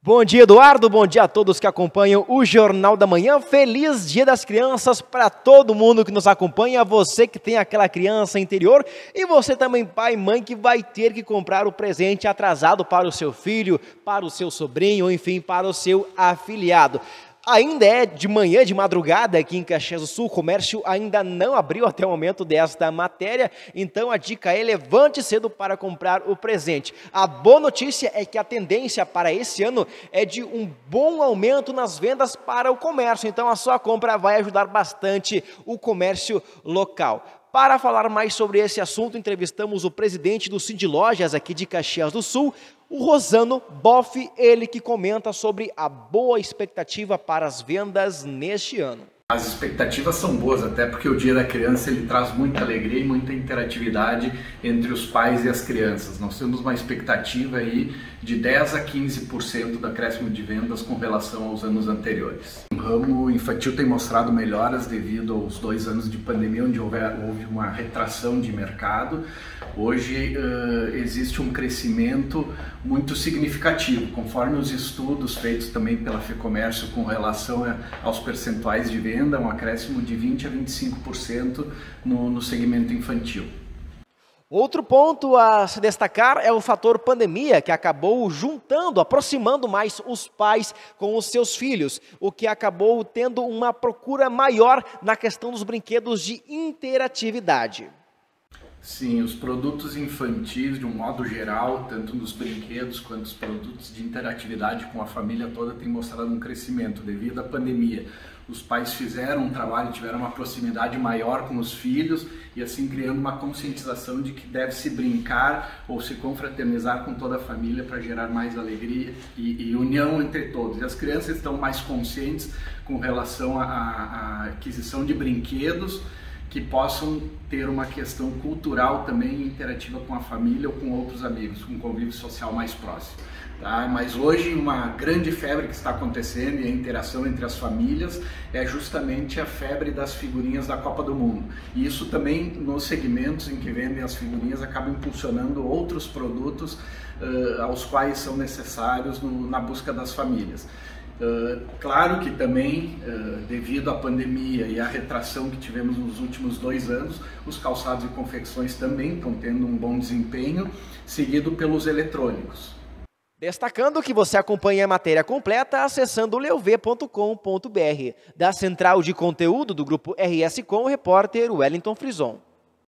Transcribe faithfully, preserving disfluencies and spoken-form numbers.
Bom dia, Eduardo. Bom dia a todos que acompanham o Jornal da Manhã. Feliz Dia das Crianças para todo mundo que nos acompanha. Você que tem aquela criança interior e você também, pai e mãe, que vai ter que comprar o presente atrasado para o seu filho, para o seu sobrinho, enfim, para o seu afilhado. Ainda é de manhã, de madrugada, aqui em Caxias do Sul, o comércio ainda não abriu até o momento desta matéria, então a dica é levante cedo para comprar o presente. A boa notícia é que a tendência para esse ano é de um bom aumento nas vendas para o comércio, então a sua compra vai ajudar bastante o comércio local. Para falar mais sobre esse assunto, entrevistamos o presidente do Sindlojas aqui de Caxias do Sul, o Rosano Boff, ele que comenta sobre a boa expectativa para as vendas neste ano. As expectativas são boas, até porque o Dia da Criança ele traz muita alegria e muita interatividade entre os pais e as crianças. Nós temos uma expectativa aí de dez a quinze por cento do acréscimo de vendas com relação aos anos anteriores. O ramo infantil tem mostrado melhoras devido aos dois anos de pandemia, onde houve, houve uma retração de mercado. Hoje uh, existe um crescimento muito significativo, conforme os estudos feitos também pela FEComércio com relação a, aos percentuais de venda, um acréscimo de vinte a vinte e cinco por cento no, no segmento infantil. Outro ponto a se destacar é o fator pandemia, que acabou juntando, aproximando mais os pais com os seus filhos, o que acabou tendo uma procura maior na questão dos brinquedos de interatividade. Sim, os produtos infantis, de um modo geral, tanto nos brinquedos quanto os produtos de interatividade com a família toda, têm mostrado um crescimento devido à pandemia. Os pais fizeram um trabalho, tiveram uma proximidade maior com os filhos e assim criando uma conscientização de que deve-se brincar ou se confraternizar com toda a família para gerar mais alegria e, e união entre todos. E as crianças estão mais conscientes com relação à, à aquisição de brinquedos que possam ter uma questão cultural também interativa com a família ou com outros amigos, com um convívio social mais próximo. Tá? Mas hoje uma grande febre que está acontecendo e a interação entre as famílias é justamente a febre das figurinhas da Copa do Mundo. E isso também nos segmentos em que vendem as figurinhas acaba impulsionando outros produtos uh, aos quais são necessários no, na busca das famílias. Uh, claro que também, uh, devido à pandemia e à retração que tivemos nos últimos dois anos, os calçados e confecções também estão tendo um bom desempenho, seguido pelos eletrônicos. Destacando que você acompanha a matéria completa acessando leuv ponto com ponto br. Da Central de Conteúdo do Grupo R S Com, o repórter Wellington Frison.